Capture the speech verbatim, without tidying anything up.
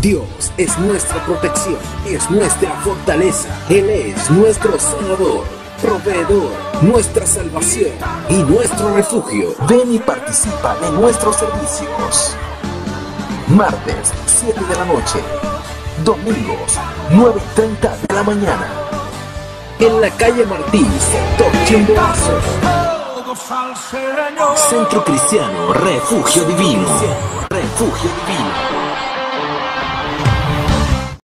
Dios es nuestra protección, es nuestra fortaleza. Él es nuestro sanador, proveedor, nuestra salvación y nuestro refugio. Ven y participa de nuestros servicios. Martes, siete de la noche. Domingos, nueve y treinta de la mañana. En la calle Martí, sector Chimborazo. Centro Cristiano Refugio Divino. Refugio Divino.